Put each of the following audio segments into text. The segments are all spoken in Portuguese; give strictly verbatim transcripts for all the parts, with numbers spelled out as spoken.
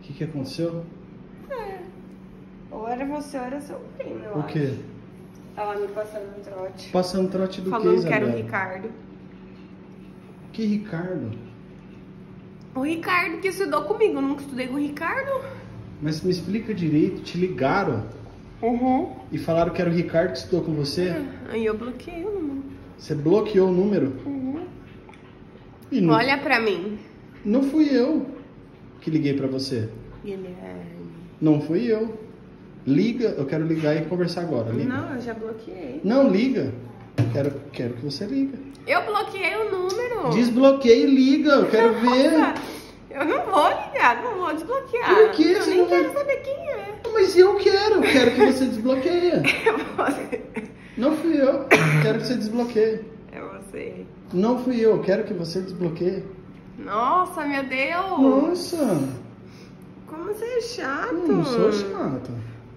que que aconteceu? É. Ou era você ou era seu primo, eu O acho. quê? Tava me passando um trote. Passando trote do que, Falando que era o Isabela? Ricardo. Que Ricardo? O Ricardo que estudou comigo. Eu nunca estudei com o Ricardo. Mas me explica direito, te ligaram Uhum. e falaram que era o Ricardo que estudou com você? Aí eu bloqueei o número. Você bloqueou o número? Uhum. E não, Olha pra mim. não fui eu que liguei pra você. Guilherme. Não fui eu. Liga, eu quero ligar e conversar agora. Liga. Não, eu já bloqueei. Não, liga. Quero, quero que você liga. Eu bloqueei o número. Desbloqueia e liga, eu quero ver. Eu não vou ligar, não vou desbloquear. Por quê? Eu Você nem não vai- quero saber quem é. Mas eu quero, eu quero que você desbloqueia. É você. Não fui eu, quero que você desbloqueie. É você. Não fui eu, quero que você desbloqueie. Nossa, meu Deus. Nossa, Como você é chato. eu não sou chato.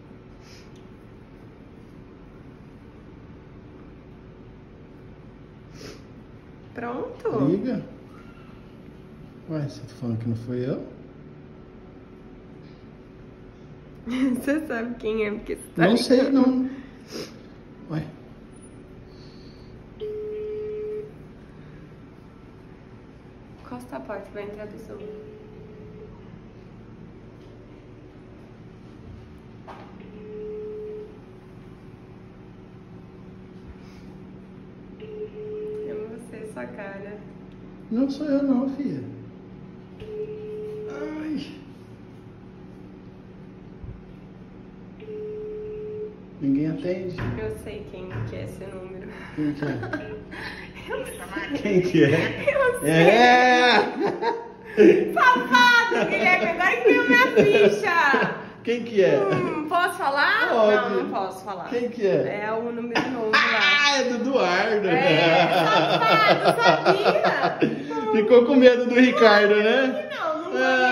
Pronto. Liga. Ué, você tá falando que não fui eu? Você sabe quem é, porque você tá Não ligando. sei, não. Ué. Costa a porta, vai entrar a pessoa. É você, sua cara. Não sou eu não, filha. Ai. Ninguém atende. Eu sei quem que é esse número. Quem que é? Eu sei. Quem que é? Eu sei. É! Safado, Guilherme, agora que veio minha ficha. Quem que é? Hum, posso falar? Pode. Não, não posso falar. Quem que é? É o número novo lá. Ah, é do Eduardo. É, safado, sabia? Ficou com medo do Ricardo, né? Não, não vou